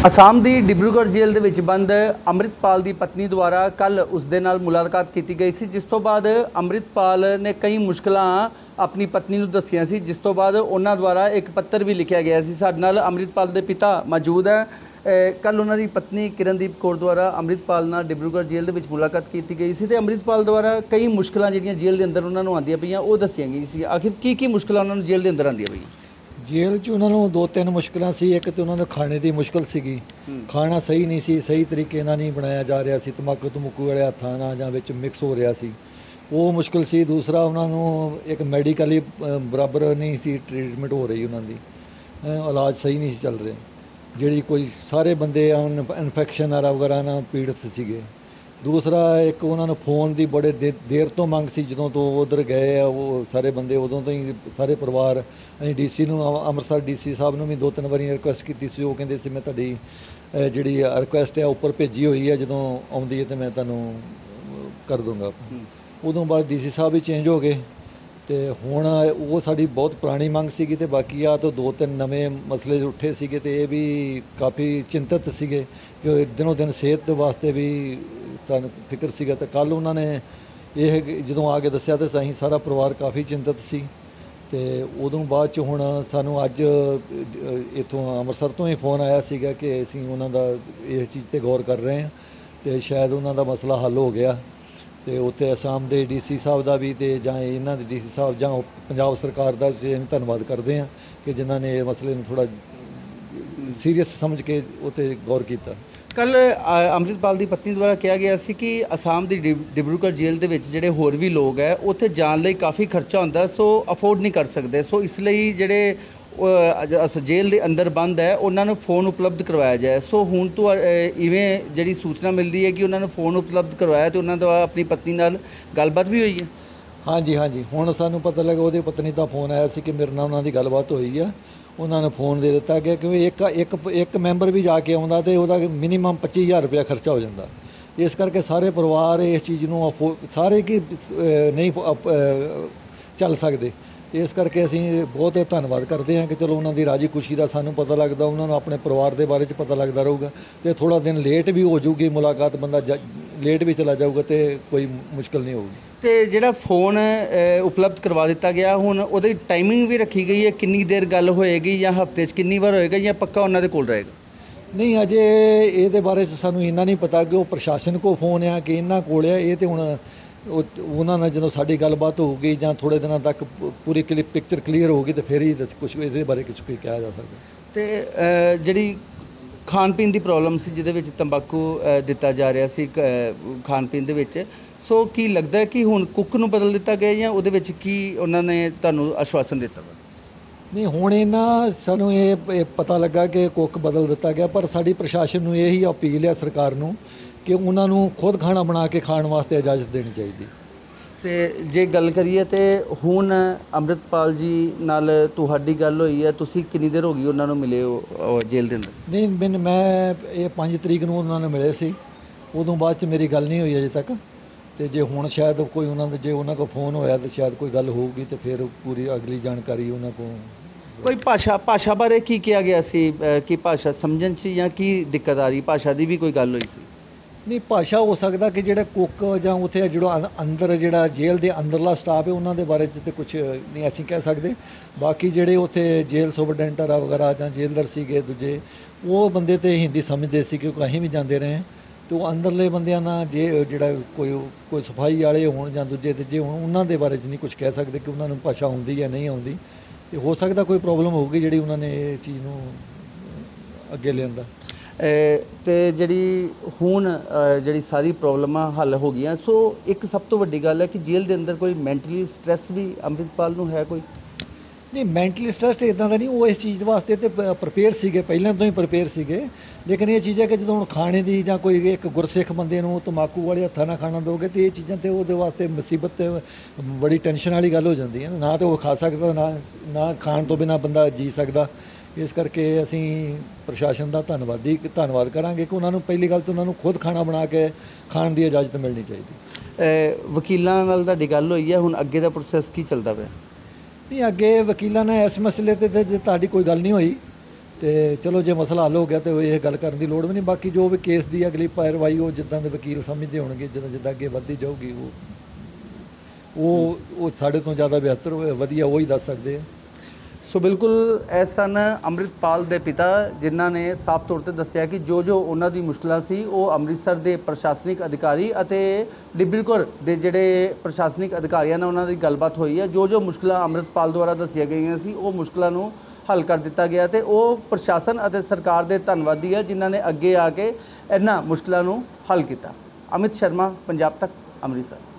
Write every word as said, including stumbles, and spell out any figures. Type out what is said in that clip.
ਅਸਾਮ ਦੀ ਡਿਬਰੂਗੜ੍ਹ ਜੇਲ੍ਹ ਦੇ ਵਿੱਚ ਬੰਦ ਅੰਮ੍ਰਿਤਪਾਲ ਦੀ ਪਤਨੀ ਦੁਆਰਾ ਕੱਲ ਉਸ ਦੇ ਨਾਲ ਮੁਲਾਕਾਤ ਕੀਤੀ ਗਈ ਸੀ, ਜਿਸ ਤੋਂ ਬਾਅਦ ਅੰਮ੍ਰਿਤਪਾਲ ਨੇ ਕਈ ਮੁਸ਼ਕਲਾਂ ਆਪਣੀ ਪਤਨੀ ਨੂੰ ਦੱਸੀਆਂ ਸੀ, ਜਿਸ ਤੋਂ ਬਾਅਦ ਉਹਨਾਂ ਦੁਆਰਾ ਇੱਕ ਪੱਤਰ ਵੀ ਲਿਖਿਆ ਗਿਆ ਸੀ। ਸਾਡੇ ਨਾਲ ਅੰਮ੍ਰਿਤਪਾਲ ਦੇ ਪਿਤਾ ਮੌਜੂਦ ਹੈ। ਕੱਲ ਉਹਨਾਂ ਦੀ ਪਤਨੀ ਕਿਰਨਦੀਪ ਕੌਰ ਦੁਆਰਾ ਅੰਮ੍ਰਿਤਪਾਲ ਨਾਲ ਡਿਬਰੂਗੜ੍ਹ ਜੇਲ੍ਹ ਦੇ ਵਿੱਚ ਮੁਲਾਕਾਤ ਕੀਤੀ ਗਈ ਸੀ ਤੇ ਅੰਮ੍ਰਿਤਪਾਲ ਦੁਆਰਾ ਕਈ ਮੁਸ਼ਕਲਾਂ ਜਿਹੜੀਆਂ ਜੇਲ੍ਹ ਦੇ ਅੰਦਰ ਉਹਨਾਂ ਨੂੰ ਆਉਂਦੀਆਂ ਪਈਆਂ ਉਹ ਦੱਸੀਆਂ ਗਈਆਂ ਸੀ। ਆਖਿਰ ਕੀ ਕੀ ਮੁਸ਼ਕਲਾਂ ਉਹਨਾਂ ਨੂੰ ਜੇਲ੍ਹ ਦੇ ਅੰਦਰ ਆਉਂਦੀਆਂ ਪਈਆਂ? जेल च उन्होंने दो तीन मुश्किल सी। एक तो उन्होंने खाने की मुश्किल सी, खाना सही नहीं सी, सही तरीके नाल नहीं बनाया जा रहा सी, तंबाकू तंबूकू वाले हत्थां नाल जां विच मिक्स हो रहा सी, वो मुश्किल सी। दूसरा उन्होंने एक मैडिकली बराबर नहीं सी ट्रीटमेंट हो रही, उन्होंने इलाज सही नहीं सी चल रहे, जिहड़ी कोई सारे बंदे इन्फेक्शन वगैरह ना पीड़ित सीगे। दूसरा एक उन्होंने फोन की बड़े दे, देर तो मंग सी, जो तो उधर गए आ वो सारे बंदे, उदों तो ही सारे परिवार अं D C Amritsar D C साहब ने भी दो तीन बार रिक्वेस्ट की सी। वो कहते मैं तुहाडी जिहड़ी रिक्वेस्ट है उपर भेजी हुई है, जो आउंदी है तो मैं तुहानूं कर दूँगा। उदों बाद डी सी साहब भी चेंज हो गए तो हुण वो साड़ी बहुत पुरानी मंग सी। तो बाकी आ तो दो तीन नवे मसले उठे सी तो ये भी काफ़ी चिंतित सीगे कि दिनों दिन सेहत वास्ते भी सानूं फिक्र सीगा। तो कल उन्होंने ये जो आके दस्सिया तो असीं सारा परिवार काफ़ी चिंतित सी। तो उदों बाद च हुण सानूं अज इत्थों अमृतसर तो ही फोन आया सीगा कि असीं उन्हां दा इस चीज़ ते गौर कर रहे हैं तो शायद उन्हां दा मसला हल हो गया। तो उत्थे असाम के डी सी साहब का भी तो जां इन्हां दे डी सी साहब जां पंजाब सरकार का भी धन्नवाद करते हैं कि जिन्हां ने इस मसले नूं थोड़ा सीरीयस समझ के उत्ते गौर किया। ਕੱਲ ਅੰਮ੍ਰਿਤਪਾਲ ਦੀ ਪਤਨੀ ਦੁਆਰਾ ਕਿਹਾ ਗਿਆ ਸੀ ਕਿ ਅਸਾਮ ਦੀ ਡਿਬਰੂਗੜ੍ਹ ਜੇਲ੍ਹ ਦੇ ਵਿੱਚ ਜਿਹੜੇ ਹੋਰ ਵੀ ਲੋਕ ਹੈ ਉੱਥੇ ਜਾਣ ਲਈ ਕਾਫੀ ਖਰਚਾ ਹੁੰਦਾ, ਸੋ ਅਫੋਰਡ ਨਹੀਂ ਕਰ ਸਕਦੇ, ਸੋ ਇਸ ਲਈ ਜਿਹੜੇ ਜੇਲ੍ਹ ਦੇ ਅੰਦਰ ਬੰਦ ਹੈ ਉਹਨਾਂ ਨੂੰ ਫ਼ੋਨ ਉਪਲਬਧ ਕਰਵਾਇਆ ਜਾਏ। ਸੋ ਹੁਣ ਤੋਂ ਇਵੇਂ ਜਿਹੜੀ ਸੂਚਨਾ ਮਿਲਦੀ ਹੈ ਕਿ ਉਹਨਾਂ ਨੂੰ ਫ਼ੋਨ ਉਪਲਬਧ ਕਰਵਾਇਆ ਤੇ ਉਹਨਾਂ ਦਾ ਆਪਣੀ ਪਤਨੀ ਨਾਲ ਗੱਲਬਾਤ ਵੀ ਹੋਈ ਹੈ। हाँ जी हाँ जी, हुण सानूं पता लगा वो पत्नी का फोन आया सी कि मेरे नाल उन्हां दी गलबात होई है, उन्होंने फोन दे दिता गया क्योंकि एक एक एक मैंबर भी जाके आउंदा तो वह मिनीमम पच्ची हज़ार रुपया खर्चा हो जाता। इस करके सारे परिवार इस चीज़ नूं सारे की नहीं चल सकते। इस करके असीं बहुत धन्नवाद करते हैं कि चलो उन्होंने राजी खुशी का सानूं पता लगता, उन्होंने अपने परिवार के बारे पता लगता रहूगा। तो थोड़ा दिन लेट भी हो जाऊगी मुलाकात, बंदा लेट भी चला जाऊगा तो कोई मुश्किल नहीं होगी। तो जिहड़ा फोन उपलब्ध करवा दिता गया हुण उहदी टाइमिंग भी रखी गई है, कितनी देर गल होएगी या हफ्ते च कितनी बार होएगा या पक्का उन्हां दे कोल रहेगा? नहीं अजे ये बारे सानूं इन्ना नहीं पता कि वो प्रशासन को फोन है कि इन्हां कोल है। ये तो हुण उन्होंने जो साड़ी गलबात होगी या थोड़े दिनों तक पूरी क्लिप पिक्चर क्लीयर होगी तो फिर ही दस कुछ ये बारे कुछ कोई कहा जा सकता। तो जिहड़ी खाण पीण की प्रॉब्लम सी जिहदे विच तंबाकू दिता जा रहा सी खाण पीण दे विच, सो की लगता है कि हुण कुक नूं बदल दिता गया या उहदे विच की उन्होंने तुहानूं आश्वासन दिता वा? नहीं हुण इन्ना सानूं ये पता लगा कि कुक बदल दिता गया, पर साडी प्रशासन नूं यही अपील है सरकार नूं कि उन्होंने खुद खाना बना के खाने वास्ते इजाजत देनी चाहिए। तो जे गल करिए तो हुण अंमृतपाल जी नाल तुहाडी गल होई है, तुसीं कितनी देर हो गई उन्होंने मिले हो जेल के अंदर? नहीं मैंने मैं ये पाँच तरीक नूं उन्होंने मिले सी, उदों बाद च मेरी गल नहीं हुई अजे तक। तो जे हुण शायद कोई उन्होंने जे उन्होंने को फोन होया तो शायद कोई गल होगी तो फिर पूरी अगली जानकारी उन्होंने को। कोई भाषा भाषा बारे की किया गया सी कि भाषा समझण च या की दिक्कत आ रही, भाषा की भी कोई गल हुई सी? नहीं भाषा हो सकता कि जो कुक जां उत्थे जो अंदर जो जेल के अंदरला स्टाफ है उन्होंने बारे तो कुछ नहीं असीं कह सकते। बाकी जोड़े उत्थे जेल सुपरडेंटर वगैरह जां जेलर सीगे दूजे वो बंदे तो हिंदी समझते सी क्योंकि असीं भी जाते रहे। तो अंदरले बंदियां ना जे जोड़ा कोई कोई सफाई वाले होण जां दूजे तीजे होण उन्हां दे बारे नहीं कुछ कह सकते कि उन्होंने भाषा आउंदी या नहीं आउंदी। तो हो सकता कोई प्रॉब्लम होगी जिहड़ी उन्होंने ये चीज़ नूं अगे लिआंदा। तो जी हुण जी सारी प्रॉब्लमां हल हो गई। सो एक सब तो वड्डी गल है कि जेल के अंदर कोई मैंटली स्ट्रैस भी अंमृतपाल नूं है कोई? नहीं मैंटली स्ट्रैस इदां दा नहीं, वो इस चीज़ वास्ते तो प्रिपेयर सीगे, पहले तो ही प्रिपेयर सीगे। लेकिन ये चीज़ है कि जो हुण खाने की जां कोई एक गुरसिख बंदे नूं तंबाकू वाले हत्थां नाल खाना दोगे तो ये चीज़ां तो वो वास्ते मुसीबत बड़ी टेंशन वाली गल हो जाती है ना। तो वो खा सकता ना ना खाण तो बिना बंदा जी सकता। इस करके असीं प्रशासन का धन्नवादी धन्नवाद करांगे कि उन्होंने पहली गल तो उन्होंने खुद खाना बना के खाण की इजाजत मिलनी चाहिए। वकीलों नाल तुहाडी गल होई है, हुण अगे दा प्रोसैस की चलदा पिया? नहीं अगे वकीलों ने इस मसले ते जे तुहाडी कोई गल नहीं हुई ਤੇ ਚਲੋ ਜੇ ਮਸਲਾ ਹੱਲ ਹੋ ਗਿਆ ਤੇ ਇਹ ਗੱਲ ਕਰਨ ਦੀ ਲੋੜ ਵੀ ਨਹੀਂ। ਬਾਕੀ ਜੋ ਵੀ ਕੇਸ ਦੀ ਅਗਲੀ ਪੈਰਵਾਈ ਉਹ ਜਿੱਦਾਂ ਦੇ ਵਕੀਲ ਸਮਝਦੇ ਹੋਣਗੇ, ਜਿੱਦਾਂ ਜਿੱਦਾਂ ਅੱਗੇ ਵੱਧਦੀ ਜਾਊਗੀ ਉਹ ਉਹ ਉਹ ਸਾਡੇ ਤੋਂ ਜ਼ਿਆਦਾ ਬਿਹਤਰ ਹੋਏ ਵਧੀਆ ਉਹ ਹੀ ਦੱਸ ਸਕਦੇ ਆ। ਸੋ ਬਿਲਕੁਲ ਇਹ ਸਨ ਅੰਮ੍ਰਿਤਪਾਲ ਦੇ ਪਿਤਾ, ਜਿਨ੍ਹਾਂ ਨੇ ਸਾਫ਼ ਤੌਰ ਤੇ ਦੱਸਿਆ ਕਿ ਜੋ ਜੋ ਉਹਨਾਂ ਦੀ ਮੁਸ਼ਕਲਾਂ ਸੀ ਉਹ ਅੰਮ੍ਰਿਤਸਰ ਦੇ ਪ੍ਰਸ਼ਾਸਨਿਕ ਅਧਿਕਾਰੀ ਅਤੇ ਡਿਬਰੂਗੜ੍ਹ ਦੇ ਜਿਹੜੇ ਪ੍ਰਸ਼ਾਸਨਿਕ ਅਧਿਕਾਰੀਆਂ ਨਾਲ ਉਹਨਾਂ ਦੀ ਗੱਲਬਾਤ ਹੋਈ ਹੈ। ਜੋ ਜੋ ਮੁਸ਼ਕਲਾਂ ਅੰਮ੍ਰਿਤਪਾਲ ਦੁਆਰਾ ਦੱਸੀਆਂ ਗਈਆਂ ਸੀ ਉਹ ਮੁਸ਼ਕਲਾਂ ਨੂੰ ਹੱਲ ਕਰ ਦਿੱਤਾ ਗਿਆ ਤੇ ਉਹ ਪ੍ਰਸ਼ਾਸਨ ਅਤੇ ਸਰਕਾਰ ਦੇ ਧੰਨਵਾਦੀ ਹੈ, ਜਿਨ੍ਹਾਂ ਨੇ ਅੱਗੇ ਆ ਕੇ ਇਹਨਾਂ ਮੁਸ਼ਕਲਾਂ ਨੂੰ ਹੱਲ ਕੀਤਾ। ਅਮਿਤ ਸ਼ਰਮਾ, ਪੰਜਾਬ ਤੱਕ, ਅੰਮ੍ਰਿਤਸਰ।